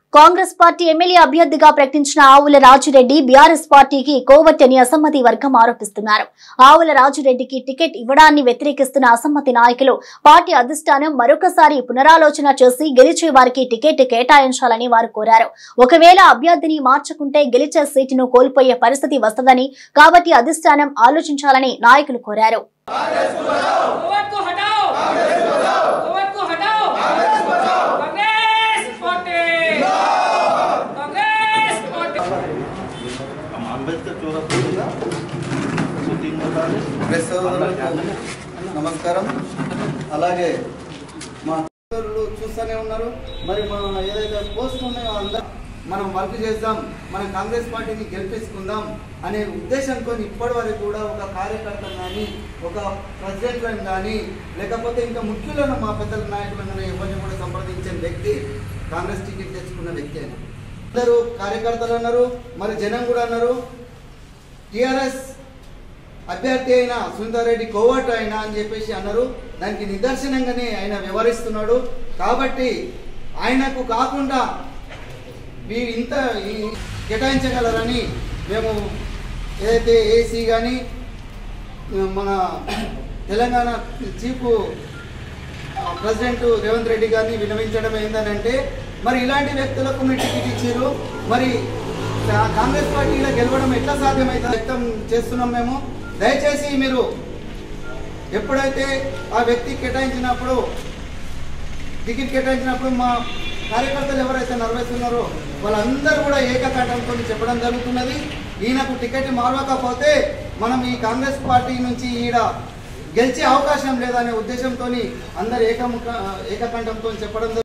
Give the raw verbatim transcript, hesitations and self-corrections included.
Congress party MLA అభ్యర్థిగా ప్రకటించిన ఆవుల రాజిరెడ్డి బీఆర్ఎస్ పార్టీకి కోవట్టని అసమ్మతి వర్గం ఆరోపిస్తున్నారు. ఆవుల రాజిరెడ్డికి టికెట్ ఇవ్వడాన్ని వ్యతిరేకిస్తున్న అసమ్మతి నాయకులు పార్టీ అధిష్టానం మరొకసారి పునరాలోచన చేసి గెలిచే వారికి టికెట్ కేటాయించాలని వారు కోరారు. ఒకవేళ అభ్యర్థిని మార్చుకుంటే గెలిచే సీటును కోల్పోయే పరిస్థితి వస్తదని, కాబట్టి అధిష్టానం ఆలోచించాలని నాయకులు కోరారు. నమస్కారం. అలాగే మా చూస్తూనే ఉన్నారు. మరి మన ఏదైతే పోస్ట్ ఉన్నాయో అందరూ మనం వర్క్ చేద్దాం, మన కాంగ్రెస్ పార్టీని గెలిపించుకుందాం అనే ఉద్దేశంతో ఇప్పటి వరకు కూడా ఒక కార్యకర్తను కానీ, ఒక ప్రెసిడెంట్లను కానీ, లేకపోతే ఇంకా ముఖ్యులను మా పెద్దల నాయకులను ఎవరిని కూడా సంప్రదించిన వ్యక్తి కాంగ్రెస్ టికెట్ తెచ్చుకున్న వ్యక్తి అయినా అందరూ కార్యకర్తలు అన్నారు. మరి జనం కూడా అన్నారు టిఆర్ఎస్ అభ్యర్థి అయిన సునీతారెడ్డి కోవట్ అయినా అని చెప్పేసి అన్నారు. దానికి నిదర్శనంగానే ఆయన వ్యవహరిస్తున్నాడు. కాబట్టి ఆయనకు కాకుండా మీరు ఇంత కేటాయించగలరని మేము ఏదైతే ఏసీ కానీ మన తెలంగాణ చీఫ్ ప్రెసిడెంట్ రేవంత్ రెడ్డి గారిని విన్నవించడం ఏంటంటే, మరి ఇలాంటి వ్యక్తులకు మీరు టికెట్ ఇచ్చారు, మరి కాంగ్రెస్ పార్టీలో గెలవడం ఎట్లా సాధ్యమైతే వ్యక్తం చేస్తున్నాం. మేము దయచేసి మీరు ఎప్పుడైతే ఆ వ్యక్తి కేటాయించినప్పుడు టికెట్ కేటాయించినప్పుడు మా కార్యకర్తలు ఎవరైతే నిర్వహిస్తున్నారో వాళ్ళందరూ కూడా ఏకకంఠంతో చెప్పడం జరుగుతున్నది. ఈయనకు టికెట్ మారవకపోతే మనం ఈ కాంగ్రెస్ పార్టీ నుంచి ఈడ గెలిచే అవకాశం లేదనే ఉద్దేశంతో అందరు ఏకముఖ ఏకకంఠంతో చెప్పడం